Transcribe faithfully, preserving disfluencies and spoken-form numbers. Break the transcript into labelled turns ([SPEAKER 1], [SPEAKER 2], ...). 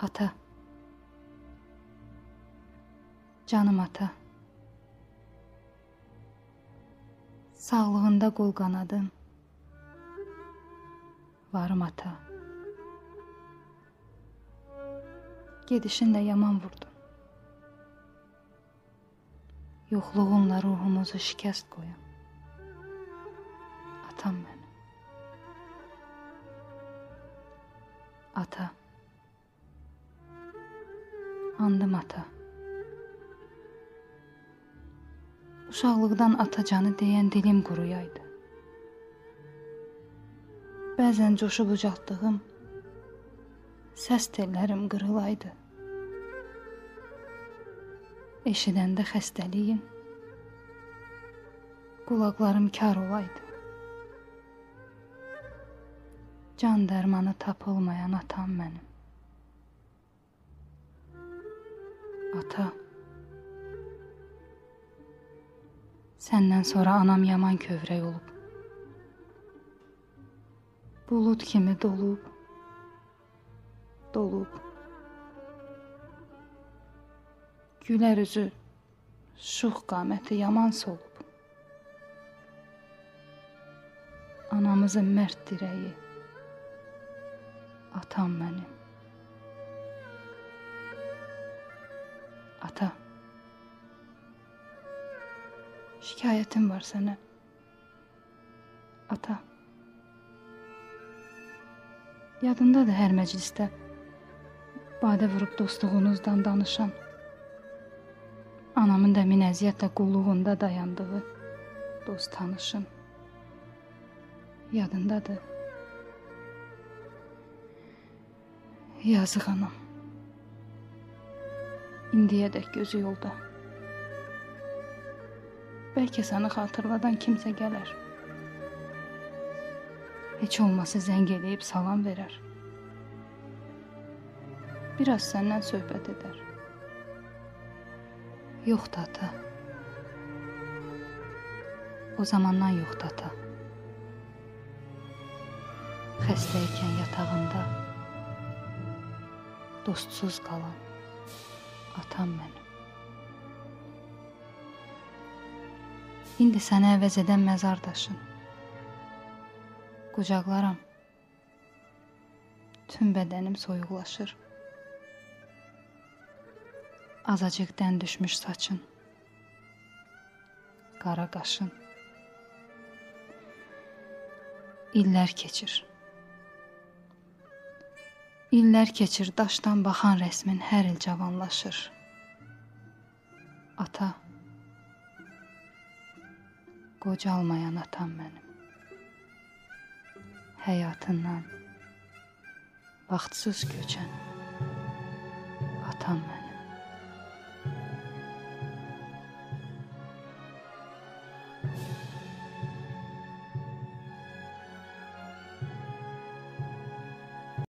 [SPEAKER 1] Ata, canım ata, sağlığında qol qanadım, varım ata, gedişinlə yaman vurdun, yoxluğunla ruhumuzu şikəst qoyan, atam mənim, ata, andım ata. Uşaqlıqdan atacanı deyən dilim quruyaydı. Bəzən coşub ucaltdığım səs tellərim qırılaydı. Eşidəndə xəstəliyin qulaqlarım kar olaydı. Can dərmanı tapılmayan atam mənim. Ata, səndən sonra anam yaman kövrək olub. Bulud kimi dolub, dolub. Gülər üzü, şux qaməti yaman solub. Anamızın mərd dirəyi, atam mənim. Ata, şikayətim var sənə. Ata, yadındadır hər məclisdə badə vurub dostluğunuzdan danışan, anamın da min əziyyətlə qulluğunda dayandığı dost tanışın. Yadındadır. Yazıq anam. İndiyədək gözü yolda. Bəlkə səni xatırladan kimsə gələr. Heç olmasa zəng eləyib salam verər. Biraz səndən söhbət edər. Yoxdur ata. O zamandan yoxdur ata. Xəstəykən yatağında dostsuz qalan atam mənim. İndi səni əvəz edən məzar daşın. Qucaqlaram. Tüm bədənim soyuqlaşır. Azacıq dən düşmüş saçın. Qara qaşın. İllər keçir. İllər keçir, daşdan baxan rəsmin hər il cavanlaşır. Ata, qocalmayan atam mənim. Həyatından vaxtsız köçən atam mənim.